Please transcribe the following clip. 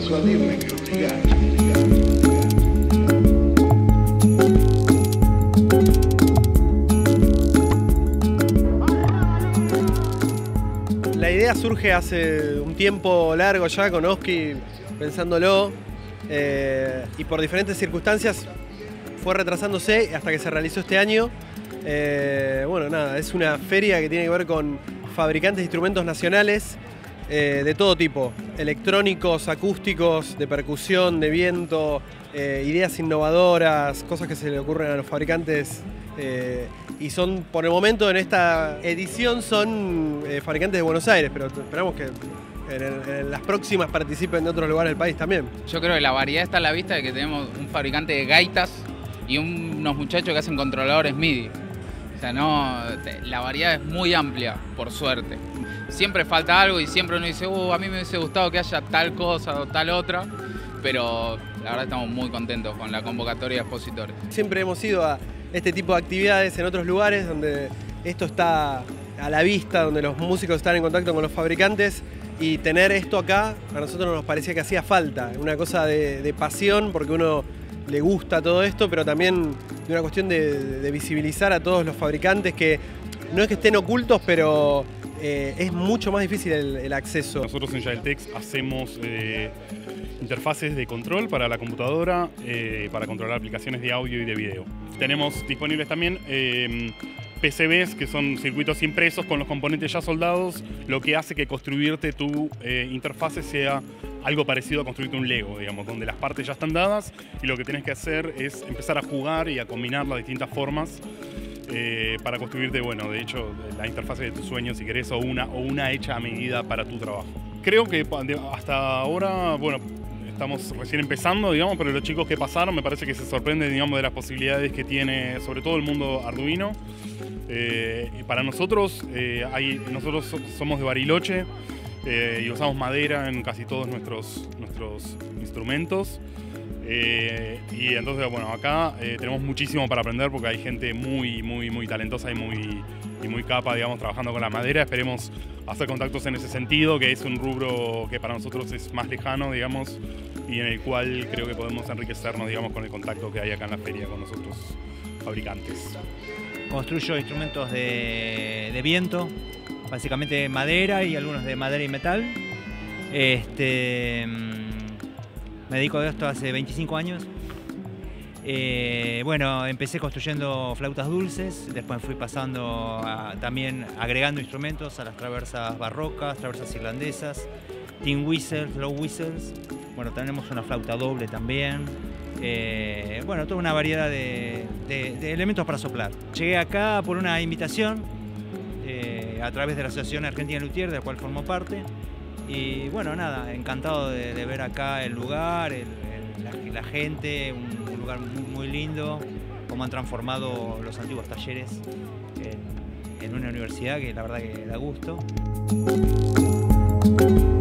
persuadirme que obligar. La idea surge hace un tiempo largo ya con Oski, pensándolo, y por diferentes circunstancias fue retrasándose hasta que se realizó este año. Bueno, nada, es una feria que tiene que ver con fabricantes de instrumentos nacionales de todo tipo, electrónicos, acústicos, de percusión, de viento, ideas innovadoras, cosas que se le ocurren a los fabricantes. Y son, por el momento, en esta edición son fabricantes de Buenos Aires, pero esperamos que en las próximas participen de otros lugares del país también. Yo creo que la variedad está a la vista de que tenemos un fabricante de gaitas y unos muchachos que hacen controladores MIDI. O sea, no, la variedad es muy amplia, por suerte. Siempre falta algo y siempre uno dice, a mí me hubiese gustado que haya tal cosa o tal otra, pero la verdad estamos muy contentos con la convocatoria de expositores. Siempre hemos ido a este tipo de actividades en otros lugares donde esto está a la vista, donde los músicos están en contacto con los fabricantes, y tener esto acá a nosotros nos parecía que hacía falta, una cosa de pasión porque uno le gusta todo esto, pero también de una cuestión de visibilizar a todos los fabricantes, que no es que estén ocultos, pero es mucho más difícil el acceso. Nosotros en Yaeltex hacemos interfaces de control para la computadora, para controlar aplicaciones de audio y de video. Tenemos disponibles también PCBs, que son circuitos impresos con los componentes ya soldados, lo que hace que construirte tu interfase sea algo parecido a construirte un Lego, digamos, donde las partes ya están dadas y lo que tienes que hacer es empezar a jugar y a combinar las distintas formas para construirte, bueno, de hecho, la interfase de tus sueños, si querés, o una hecha a medida para tu trabajo. Creo que hasta ahora, bueno, estamos recién empezando, digamos, pero los chicos que pasaron me parece que se sorprenden, digamos, de las posibilidades que tiene, sobre todo el mundo Arduino. Para nosotros, nosotros somos de Bariloche y usamos madera en casi todos nuestros instrumentos. Y entonces, bueno, acá tenemos muchísimo para aprender porque hay gente muy talentosa y muy capa, digamos, trabajando con la madera. Esperemos hacer contactos en ese sentido, que es un rubro que para nosotros es más lejano, digamos, y en el cual creo que podemos enriquecernos, digamos, con el contacto que hay acá en la feria con nosotros fabricantes. Construyo instrumentos de viento, básicamente madera y algunos de madera y metal. Me dedico a esto hace 25 años. Bueno, empecé construyendo flautas dulces, después fui pasando también agregando instrumentos a las traversas barrocas, traversas irlandesas, tin whistles, low whistles. Bueno, tenemos una flauta doble también. Bueno, toda una variedad de elementos para soplar. Llegué acá por una invitación a través de la Asociación Argentina Luthier, de la cual formo parte. Y bueno, nada, encantado de ver acá el lugar, la gente, un lugar muy lindo, cómo han transformado los antiguos talleres en una universidad que la verdad que da gusto.